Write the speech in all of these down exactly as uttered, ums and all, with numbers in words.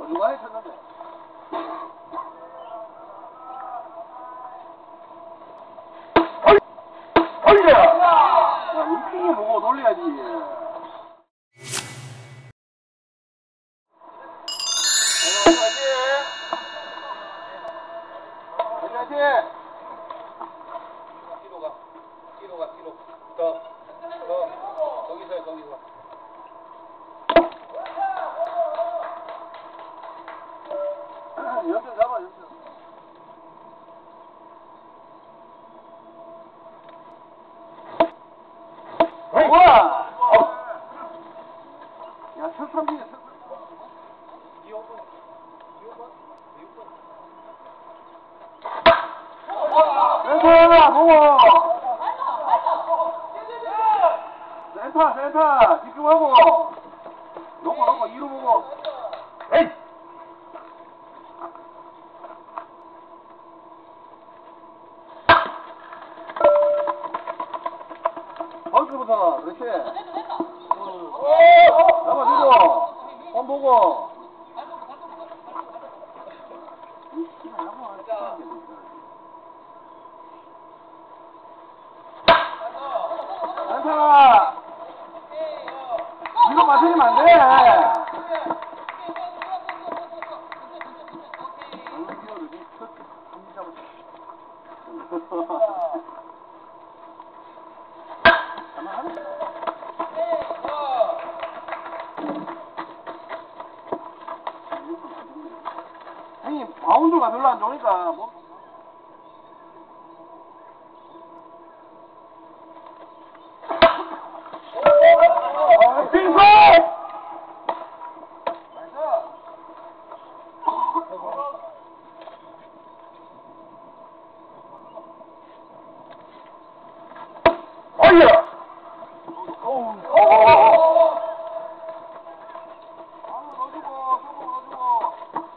누가 쳤는데? 어이! 어이야! 야, 인팅이 보고 돌려야지. 화이팅! 뒤로 가. 뒤로 가, 뒤로. 더. 더. 거기서 해, 거기서. 연습 잡아, 연습. 우와! 야, 첫 삼진에 첫 센터 보고 센터 센터 집중하고 놓고 놓고 이루 보고 에이 벙크부터 그렇지 잡아주고 홈 보고 센터 이거 맞으면 안 돼. 형님 바운드가 별로 안 좋으니까 뭐. 빙고! 어이야! 어우, 어우, 넣어주고, 넣어주고.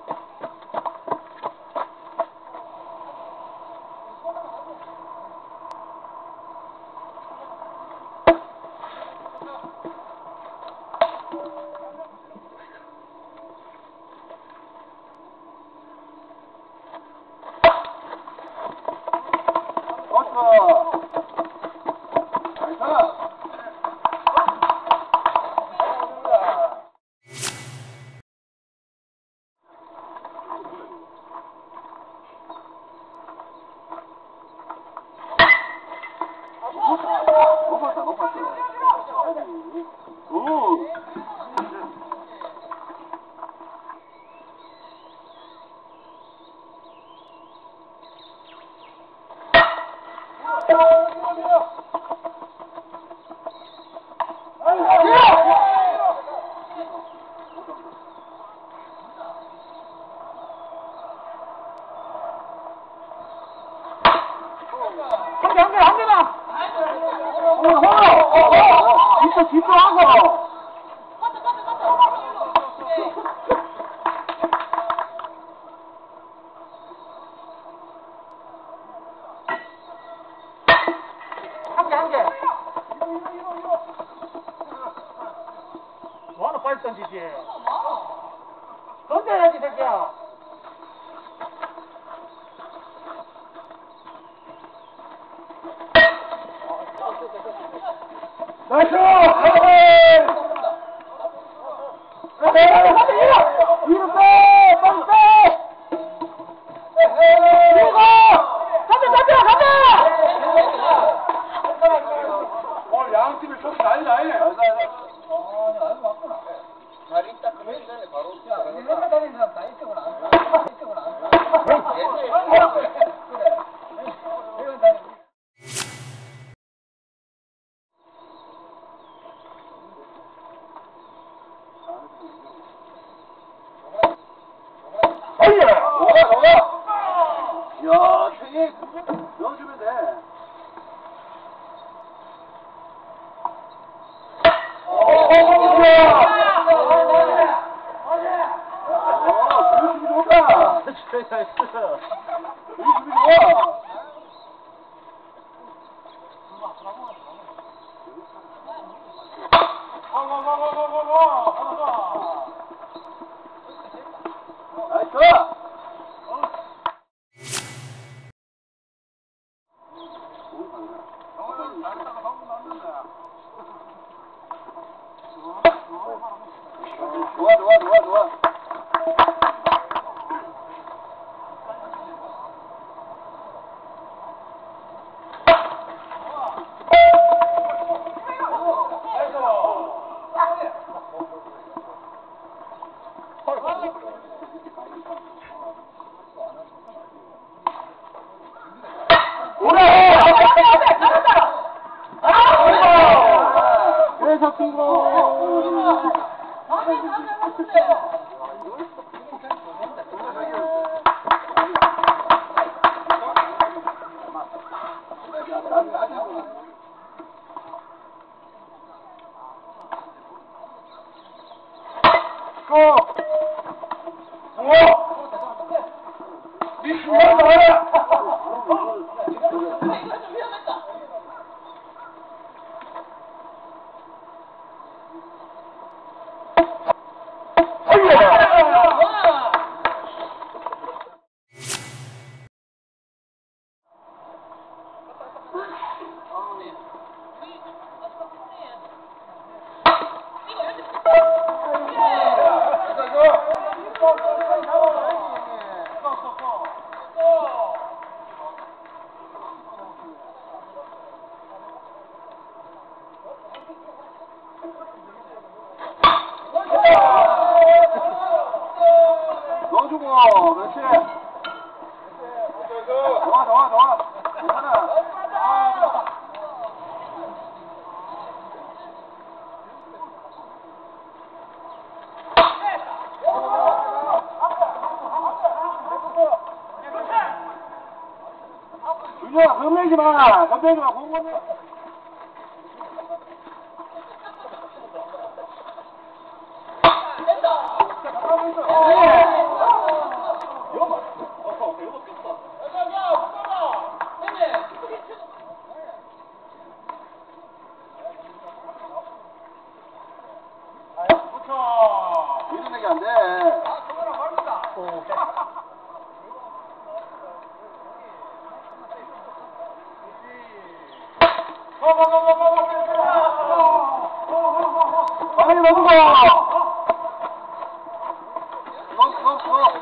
어서. 높았다, 높았어. 오. 한 개, 한 개, 한 개만! 어, 어, 어, 진짜 집중하고! 한 개, 한 개! 뭐하나 빨리 던지지? 던져야지, 새끼야! 나이스! 에이! 위로 빼! 빨리 빼! 그리고! 가자, 가자, 가자! 오늘 양팀이 좀 난리 나네. 아, 알고 왔구나. 잘 있다, 그러기 전에 바로. 야, 회사 다니는 사람 다 이쪽은 안 가. 이쪽은 안 가. 그래. 어이야! 뭐가, 뭐가? 야, 생이 넣어주면 돼. 오, 야! 어, 우리 수비 좋다. 우리 수비 좋아. 와, 와, 와, 와, 와, 와, 와. 좋아. 좋아, 좋아, 좋아, 좋아. 그래서 친구. 고! 고! 니 중요한 거 알아! 넣어주고, 그렇지. 좋아, 좋아, 좋아. 괜찮아. 윤정아, 겁내지 마. 겁내지 마. 공 겁내. 이런 얘기 안 돼. 아, 저거랑 말입니다. 빨리 넘어가. 너, 너, 너.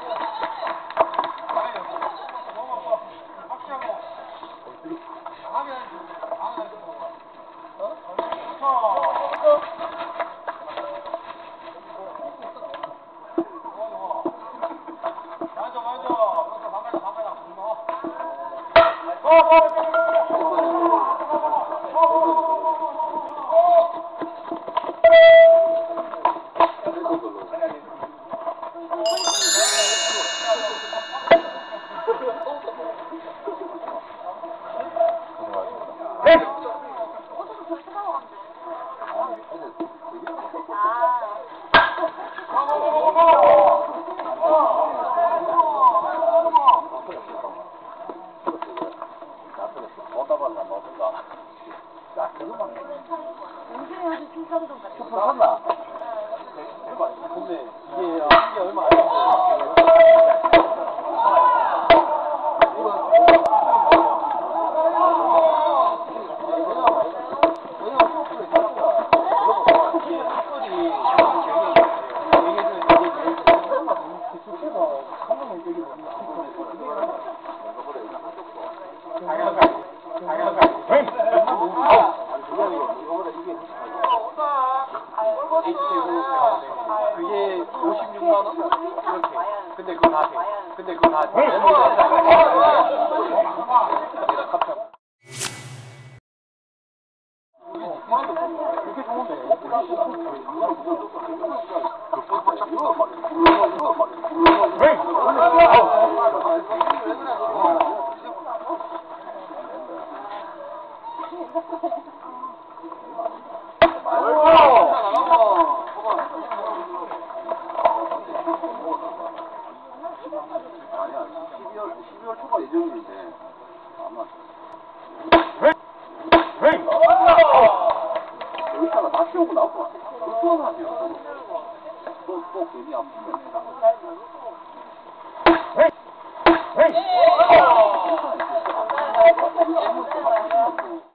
샀나? 근데 이게 이게 얼마 안 돼. 그게 오십육만 원? 이렇게. 근데 그거 다 돼. 근데 그거 다 돼. 내가 깜짝. 이렇게 좋은데. 아니야, 십이월, 십이월 초가 예정인데, 아마. 여기다가 다 채우고 나올 것 같아. 불편하지. 또, 또 괜히 아프면. 오!